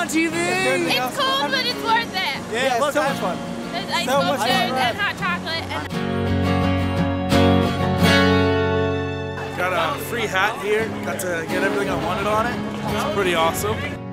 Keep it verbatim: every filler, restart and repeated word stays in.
on T V. It's cold, but it's worth it. Yeah, yeah it's so much fun. There's ice so sculptures and hot chocolate. And got a free hat here. Got to get everything I wanted on it. It's pretty awesome.